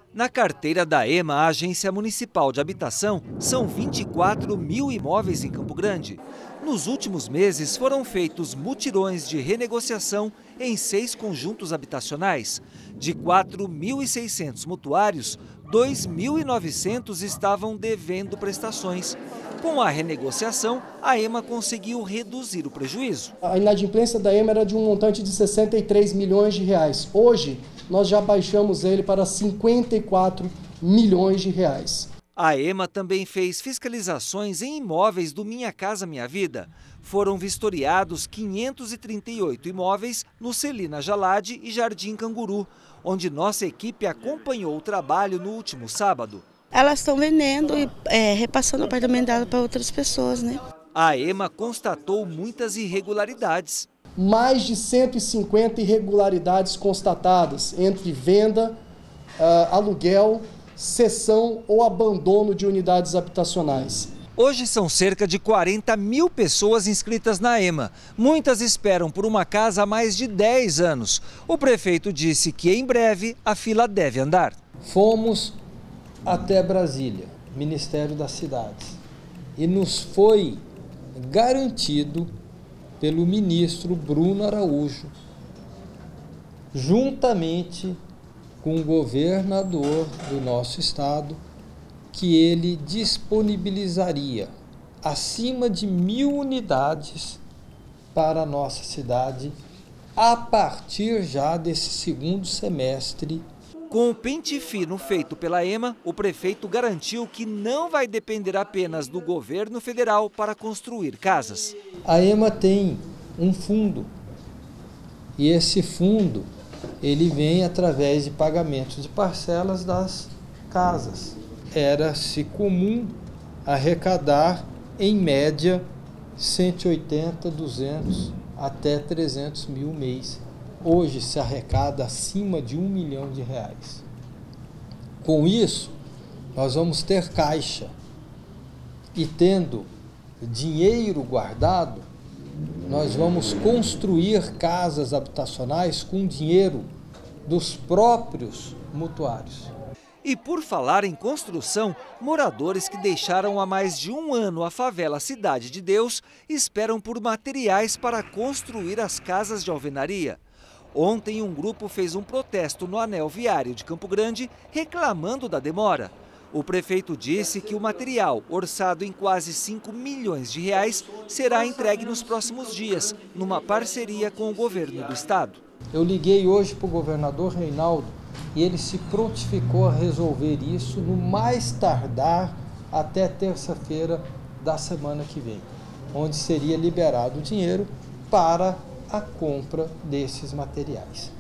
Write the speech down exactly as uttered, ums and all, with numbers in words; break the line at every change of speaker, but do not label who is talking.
Na carteira da EMA, a Agência Municipal de Habitação, são vinte e quatro mil imóveis em Campo Grande. Nos últimos meses foram feitos mutirões de renegociação em seis conjuntos habitacionais. De quatro mil e seiscentos mutuários, dois mil e novecentos estavam devendo prestações. Com a renegociação, a EMA conseguiu reduzir o prejuízo.
A inadimplência da EMA era de um montante de sessenta e três milhões de reais. Hoje, nós já baixamos ele para cinquenta e quatro milhões de reais.
A EMA também fez fiscalizações em imóveis do Minha Casa Minha Vida. Foram vistoriados quinhentos e trinta e oito imóveis no Celina Jalade e Jardim Canguru, onde nossa equipe acompanhou o trabalho no último sábado.
Elas estão vendendo e é, repassando o apartamento dela para outras pessoas, né?
A EMA constatou muitas irregularidades.
Mais de cento e cinquenta irregularidades constatadas entre venda, uh, aluguel, cessão ou abandono de unidades habitacionais.
Hoje são cerca de quarenta mil pessoas inscritas na EMA. Muitas esperam por uma casa há mais de dez anos. O prefeito disse que em breve a fila deve andar.
Fomos até Brasília, Ministério das Cidades, e nos foi garantido pelo ministro Bruno Araújo, juntamente com o governador do nosso estado, que ele disponibilizaria acima de mil unidades para a nossa cidade a partir já desse segundo semestre.
Com o pente fino feito pela EMA, o prefeito garantiu que não vai depender apenas do governo federal para construir casas.
A EMA tem um fundo e esse fundo ele vem através de pagamentos de parcelas das casas. Era-se comum arrecadar, em média, cento e oitenta, duzentos até trezentos mil mês. Hoje se arrecada acima de um milhão de reais. Com isso, nós vamos ter caixa e, tendo dinheiro guardado, nós vamos construir casas habitacionais com dinheiro dos próprios mutuários.
E por falar em construção, moradores que deixaram há mais de um ano a favela Cidade de Deus esperam por materiais para construir as casas de alvenaria. Ontem, um grupo fez um protesto no anel viário de Campo Grande, reclamando da demora. O prefeito disse que o material, orçado em quase cinco milhões de reais, será entregue nos próximos dias, numa parceria com o governo do estado.
Eu liguei hoje para o governador Reinaldo e ele se prontificou a resolver isso no mais tardar até terça-feira da semana que vem, onde seria liberado o dinheiro para a compra desses materiais.